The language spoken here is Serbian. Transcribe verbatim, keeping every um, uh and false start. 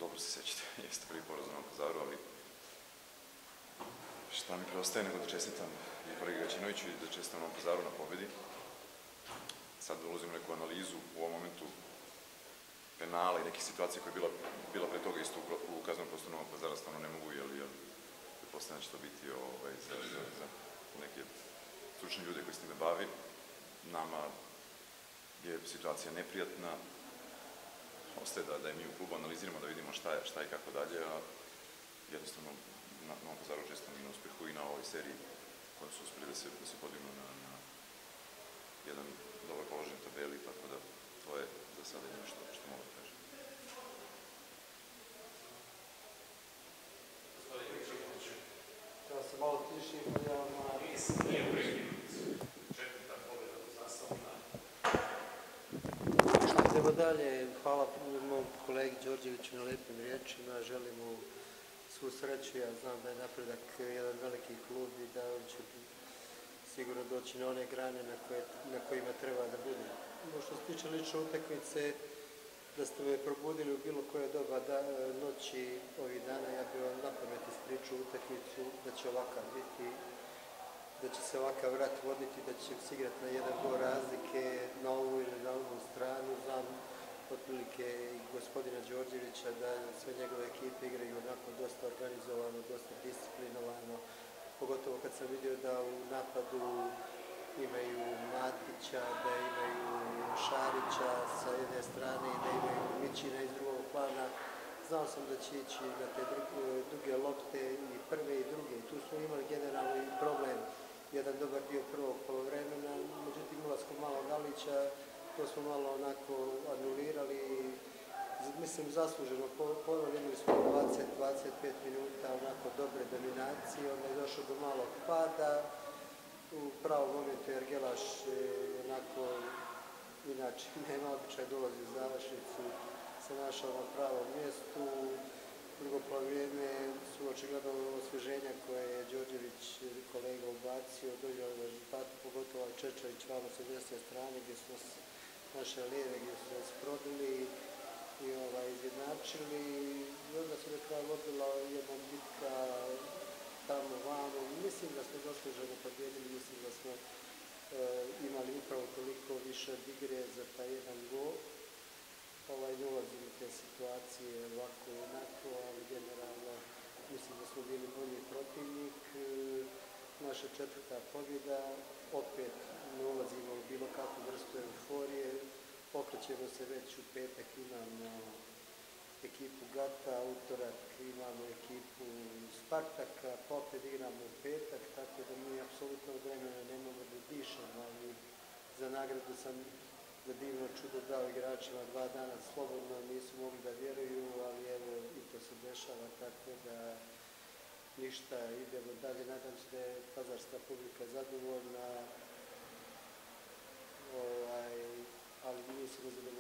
dobro se sjećate, jeste prvi poraz u Novom Pazaru, ali šta mi preostaje nego da čestitam i kolegi Gaćinoviću i da čestitam Novom Pazaru na pobedi. Sad ulazim u neku analizu u ovom momentu penala i nekih situacija koja je bila, bila pre toga isto u, u kaznenom prostoru Novog Pazara, stvarno ne mogu, jer, jer pretpostavljam da će to biti ovaj, za, za, za neke stručne ljude koji s time bavi. Nama je situacija neprijatna, ostaje da, da je mi u klubu analiziramo, da vidimo šta je, šta je i kako dalje, a jednostavno na Novom Pazaru čestitam i na uspehu i na ovoj seriji koja su uspeli da se, da se podignu na, na jedan dobar položaj na tabeli, tako da to je za sada jedno što, što mogu da kažem. Ja sam malo tiši, ja na... Nije prekinut. Četvrta pobjeda do zastavna. Idemo dalje. Hvala mom kolegi Đorđeviću na lepim riječima. Želim mu svu sreću. Ja znam da je Napredak jedan veliki klub i da on će sigurno doći na one grane na, koje, na kojima treba da bude. No, što se tiče lične utakmice, da ste me probudili u bilo koje doba da, noći ovih dana, ja bih vam na pamet ispričao utakmicu da će ovakav biti, da će se ovakav rat voditi, da će se igrati na jedan gol razlike na ovu ili na ovu stranu. Znam otprilike i gospodina Đorđevića da sve njegove ekipe igraju onako dosta organizovano, dosta disciplinovano, pogotovo kad sam vidio da u napadu imaju Matića, da imaju Šarića sa jedne strane i da imaju Mićina iz drugog plana. Znao sam da će ići na te duge lopte i prve i druge. Tu smo imali generalno i problem, jedan dobar dio prvog polovremena, međutim ulaskom malo Galića, to smo malo onako anulirali, mislim zasluženo ponovno, imali smo dvadeset do dvadeset pet minuta onako dobre dominacije, onda je došlo do malog pada. U pravom momentu Ergelaš onako, inače nema običaj dolazi u završnicu, se našao na pravom mjestu. Drugo polovreme su očigledno osvježenja koje je Đorđević kolega ubacio, donijeli rezultatu, pogotovo Čečarić vamo sa desne strane gdje su naše lijeve gdje su nas probili i ovaj, izjednačili. I onda se na kraju vodila jedna bitka tamo vamo. Mislim da smo zasluženo pobjedili, mislim da smo e, imali upravo toliko više od igre za taj jedan gol. Ovaj, ne ulazim u te situacije ovako i onako, ali generalno mislim da smo bili bolji protivnik. E, naša četvrta pobjeda, opet ne ulazimo u bilo kakvu vrstu euforije, okrećemo se već u petak, imamo ekipu Gata, utorak imamo ekipu Spartaka, pa opet igramo u petak, tako da mi apsolutno vremena nemamo da dišemo, ali za nagradu sam za divno čudo dao igračima dva dana slobodno, nisu mogli da vjeruju, ali evo i to se dešava, tako da ništa, idemo dalje, nadam se da je pazarska publika zadovoljna, ovaj, ali mi smo zadovoljni.